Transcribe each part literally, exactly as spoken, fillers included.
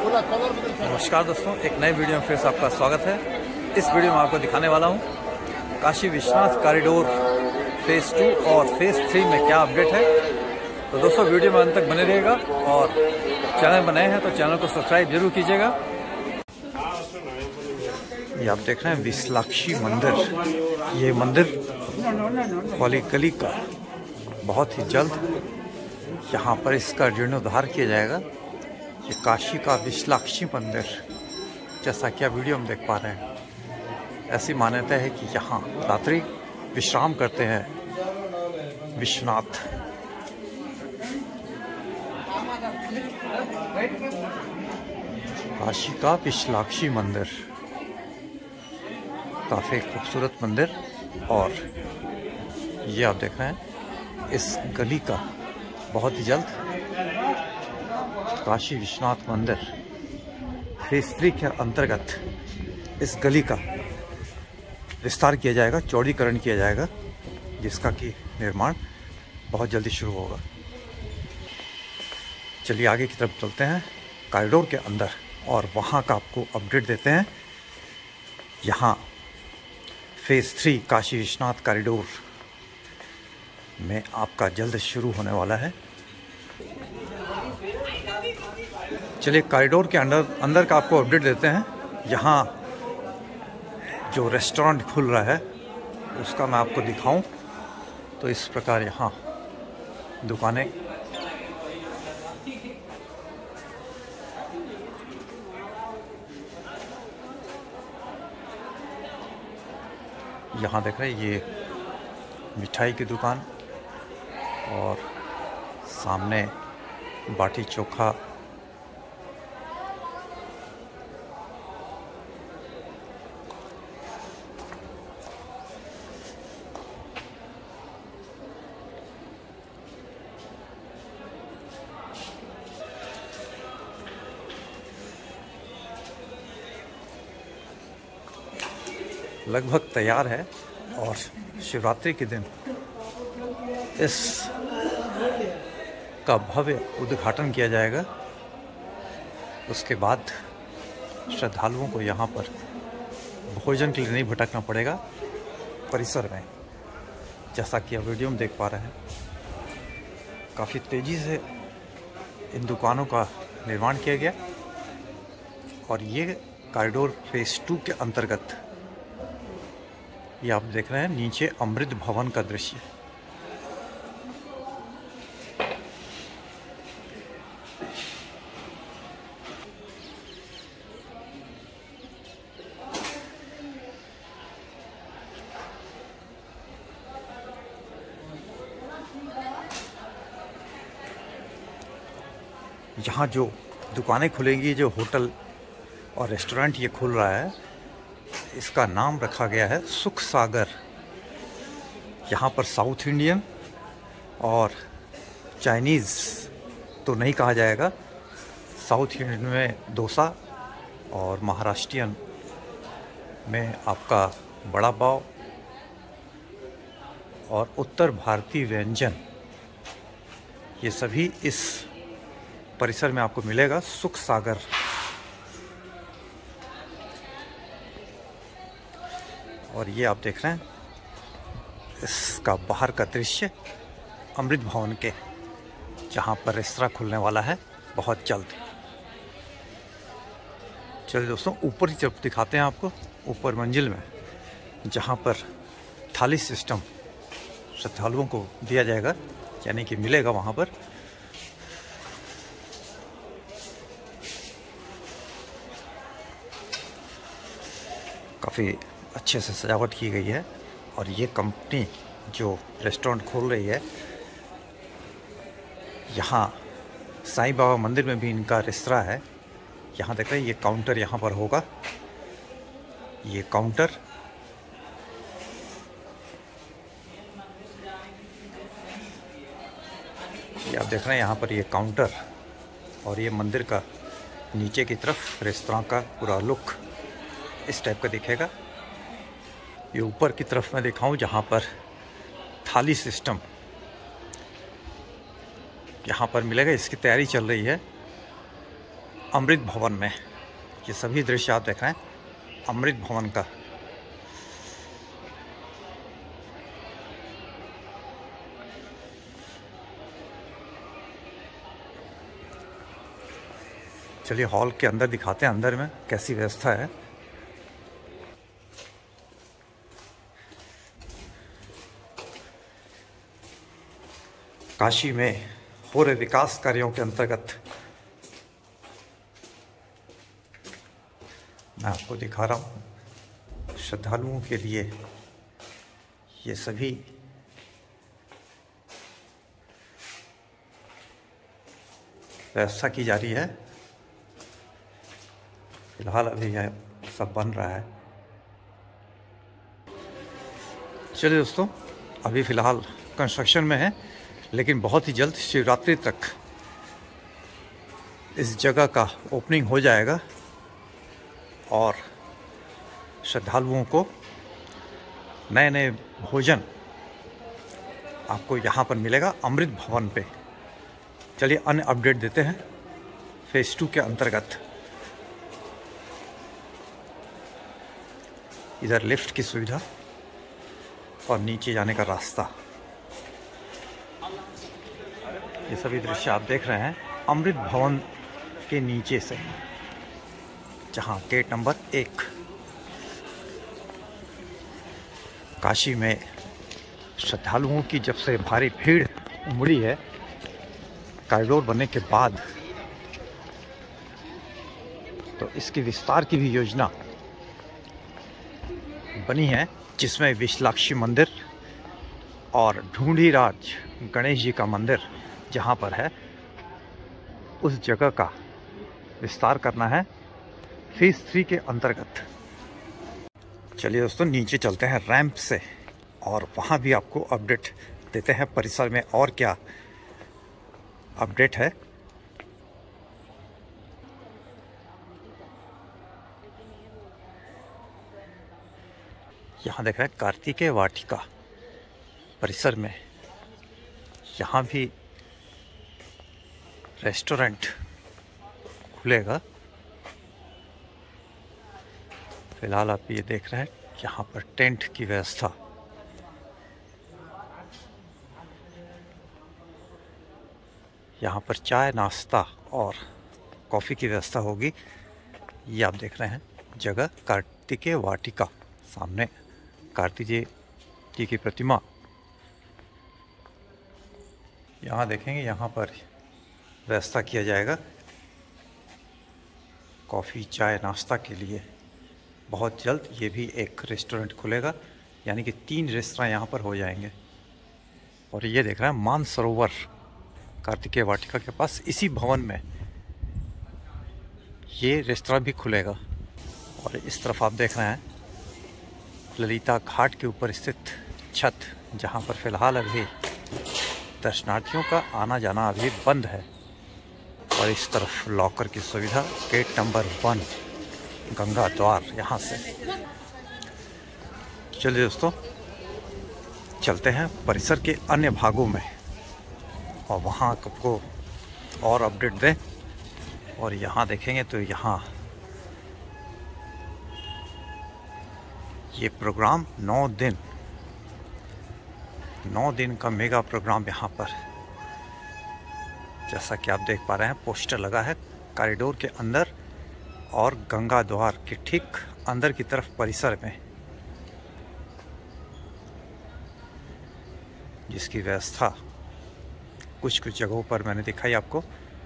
नमस्कार दोस्तों, एक नए वीडियो में फिर से आपका स्वागत है। इस वीडियो में आपको दिखाने वाला हूँ Kashi Vishwanath corridor phase two और फेज़ थ्री में क्या अपडेट है। तो दोस्तों वीडियो में अंत तक बने रहिएगा और चैनल बनाए हैं तो चैनल को सब्सक्राइब जरूर कीजिएगा। ये आप देख रहे हैं विशालाक्षी मंदिर। ये मंदिर वाली गली का बहुत ही जल्द यहाँ पर इसका जीर्णोद्धार किया जाएगा। ये काशी का विशालाक्षी मंदिर, जैसा कि आप वीडियो में देख पा रहे हैं, ऐसी मान्यता है कि यहाँ रात्रि विश्राम करते हैं विश्वनाथ। काशी का विशालाक्षी मंदिर काफ़ी खूबसूरत मंदिर। और ये आप देख रहे हैं इस गली का बहुत ही जल्द काशी विश्वनाथ मंदिर फेज़ थ्री के अंतर्गत इस गली का विस्तार किया जाएगा, चौड़ीकरण किया जाएगा, जिसका कि निर्माण बहुत जल्दी शुरू होगा। चलिए आगे की तरफ चलते हैं कॉरिडोर के अंदर और वहाँ का आपको अपडेट देते हैं। यहाँ phase three Kashi Vishwanath corridor में आपका जल्द शुरू होने वाला है। चलिए कॉरिडोर के अंदर अंदर का आपको अपडेट देते हैं। यहाँ जो रेस्टोरेंट खुल रहा है उसका मैं आपको दिखाऊं तो इस प्रकार यहाँ दुकानें यहाँ देख रहे हैं, ये मिठाई की दुकान और सामने बाटी चोखा, लगभग तैयार है और शिवरात्रि के दिन इस का भव्य उद्घाटन किया जाएगा। उसके बाद श्रद्धालुओं को यहाँ पर भोजन के लिए नहीं भटकना पड़ेगा परिसर में, जैसा कि आप वीडियो में देख पा रहे हैं। काफ़ी तेज़ी से इन दुकानों का निर्माण किया गया और ये कॉरिडोर फेज़ टू के अंतर्गत ये आप देख रहे हैं नीचे अमृत भवन का दृश्य। यहाँ जो दुकानें खुलेंगी, जो होटल और रेस्टोरेंट ये खुल रहा है, इसका नाम रखा गया है सुख सागर। यहाँ पर साउथ इंडियन और चाइनीज़ तो नहीं कहा जाएगा। साउथ इंडियन में डोसा और महाराष्ट्रियन में आपका बड़ा पाव और उत्तर भारतीय व्यंजन, ये सभी इस परिसर में आपको मिलेगा। सुख सागर और ये आप देख रहे हैं इसका बाहर का दृश्य अमृत भवन के, जहाँ पर रेस्तरां खुलने वाला है बहुत जल्द। चलिए दोस्तों ऊपर की तरफ दिखाते हैं आपको, ऊपर मंजिल में जहाँ पर थाली सिस्टम श्रद्धालुओं को दिया जाएगा, यानी कि मिलेगा वहाँ पर। काफ़ी अच्छे से सजावट की गई है और ये कंपनी जो रेस्टोरेंट खोल रही है, यहाँ साईं बाबा मंदिर में भी इनका रेस्तरां है। यहाँ देख रहे हैं ये काउंटर यहाँ पर होगा। ये काउंटर ये आप देख रहे हैं यहाँ पर ये काउंटर और ये मंदिर का नीचे की तरफ रेस्तरां का पूरा लुक इस टाइप का दिखेगा। ये ऊपर की तरफ मैं दिखाऊं जहाँ पर थाली सिस्टम यहाँ पर मिलेगा, इसकी तैयारी चल रही है। अमृत भवन में। ये सभी दृश्य आप देख रहे हैं अमृत भवन का। चलिए हॉल के अंदर दिखाते हैं अंदर में कैसी व्यवस्था है। काशी में हो रहे विकास कार्यों के अंतर्गत मैं आपको दिखा रहा हूँ श्रद्धालुओं के लिए ये सभी व्यवस्था की जा रही है। फिलहाल अभी यह सब बन रहा है। चलिए दोस्तों, अभी फ़िलहाल कंस्ट्रक्शन में है, लेकिन बहुत ही जल्द शिवरात्रि तक इस जगह का ओपनिंग हो जाएगा और श्रद्धालुओं को नए नए भोजन आपको यहाँ पर मिलेगा अमृत भवन पे। चलिए अन्य अपडेट देते हैं फेज़ टू के अंतर्गत। इधर लिफ्ट की सुविधा और नीचे जाने का रास्ता, ये सभी दृश्य आप देख रहे हैं अमृत भवन के नीचे से, जहां गेट नंबर एक। काशी में श्रद्धालुओं की जब से भारी भीड़ उमड़ी है कॉरिडोर बनने के बाद, तो इसकी विस्तार की भी योजना बनी है, जिसमें विशालाक्षी मंदिर और ढूंढीराज गणेश जी का मंदिर जहाँ पर है उस जगह का विस्तार करना है फेज़ थ्री के अंतर्गत। चलिए दोस्तों, नीचे चलते हैं रैंप से और वहाँ भी आपको अपडेट देते हैं परिसर में और क्या अपडेट है। यहाँ देख रहे हैं कार्तिकेय वाटिका परिसर में, यहाँ भी रेस्टोरेंट खुलेगा। फिलहाल आप ये देख रहे हैं यहाँ पर टेंट की व्यवस्था, यहाँ पर चाय नाश्ता और कॉफ़ी की व्यवस्था होगी। ये आप देख रहे हैं जगह कार्तिकेय वाटिका, सामने कार्तिकेय जी की प्रतिमा। यहाँ देखेंगे यहाँ पर व्यवस्था किया जाएगा कॉफ़ी चाय नाश्ता के लिए। बहुत जल्द ये भी एक रेस्टोरेंट खुलेगा, यानी कि तीन रेस्तरां यहाँ पर हो जाएंगे। और ये देख रहे हैं मानसरोवर कार्तिकेय वाटिका के पास, इसी भवन में ये रेस्तरां भी खुलेगा। और इस तरफ आप देख रहे हैं ललिता घाट के ऊपर स्थित छत, जहाँ पर फ़िलहाल अभी दर्शनार्थियों का आना जाना अभी बंद है। और इस तरफ लॉकर की सुविधा, गेट नंबर वन गंगा द्वार यहाँ से। चलिए दोस्तों, चलते हैं परिसर के अन्य भागों में और वहाँ आपको और अपडेट दें। और यहाँ देखेंगे तो यहाँ ये प्रोग्राम नौ दिन नौ दिन का मेगा प्रोग्राम यहाँ पर, जैसा कि आप देख पा रहे हैं पोस्टर लगा है कॉरिडोर के अंदर और गंगा द्वार के ठीक अंदर की तरफ परिसर में, जिसकी व्यवस्था कुछ कुछ जगहों पर मैंने दिखाई आपको।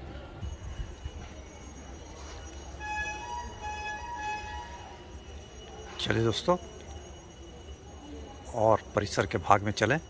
चलिए दोस्तों, और परिसर के भाग में चलें।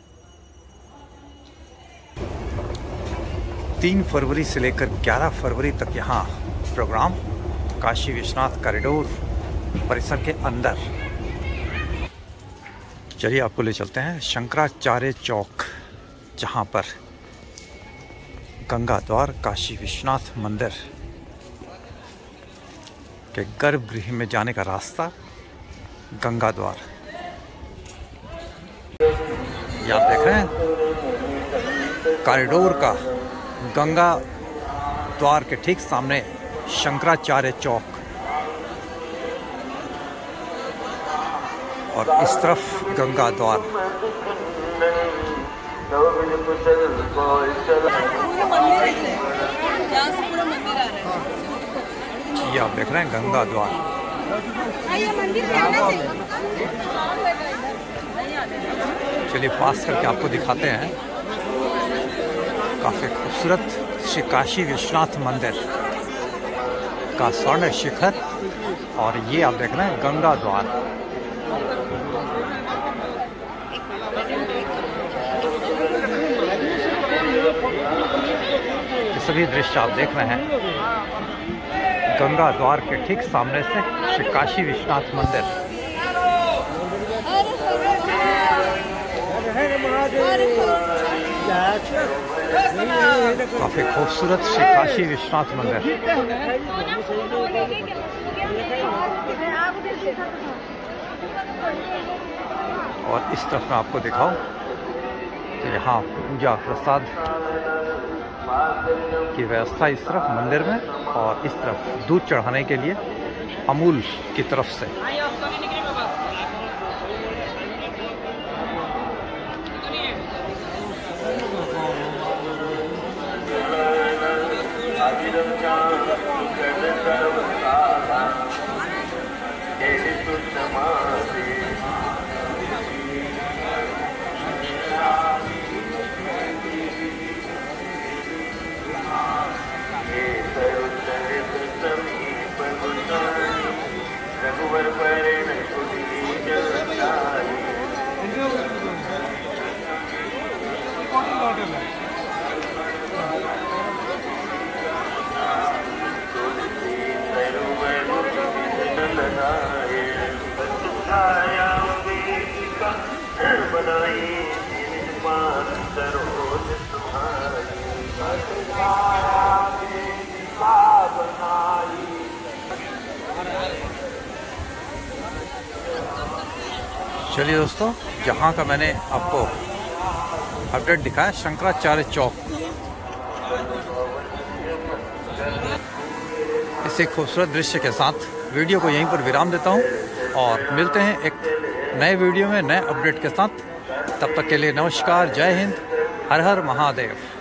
तीन फरवरी से लेकर ग्यारह फरवरी तक यहाँ प्रोग्राम काशी विश्वनाथ कॉरिडोर परिसर के अंदर। चलिए आपको ले चलते हैं शंकराचार्य चौक, जहाँ पर गंगा द्वार काशी विश्वनाथ मंदिर के गर्भगृह में जाने का रास्ता गंगा द्वार। ये आप देख रहे हैं कॉरिडोर का गंगा द्वार के ठीक सामने शंकराचार्य चौक, और इस तरफ गंगा द्वार। ये आप देख रहे हैं गंगा द्वार। चलिए पास करके आपको दिखाते हैं। काफी खूबसूरत श्री काशी विश्वनाथ मंदिर का स्वर्ण शिखर, और ये आप देख रहे हैं गंगा द्वार। ये सभी दृश्य आप देख रहे हैं गंगा द्वार के ठीक सामने से श्री काशी विश्वनाथ मंदिर। काफी खूबसूरत श्री काशी विश्वनाथ मंदिर। और इस तरफ मैं आपको दिखाऊं तो यहाँ पूजा प्रसाद की व्यवस्था इस तरफ मंदिर में, और इस तरफ दूध चढ़ाने के लिए अमूल की तरफ से। चलिए दोस्तों, जहाँ का मैंने आपको अपडेट दिखाया शंकराचार्य चौक, इस एक खूबसूरत दृश्य के साथ वीडियो को यहीं पर विराम देता हूँ, और मिलते हैं एक नए वीडियो में नए अपडेट के साथ। तब तक के लिए नमस्कार, जय हिंद, हर हर महादेव।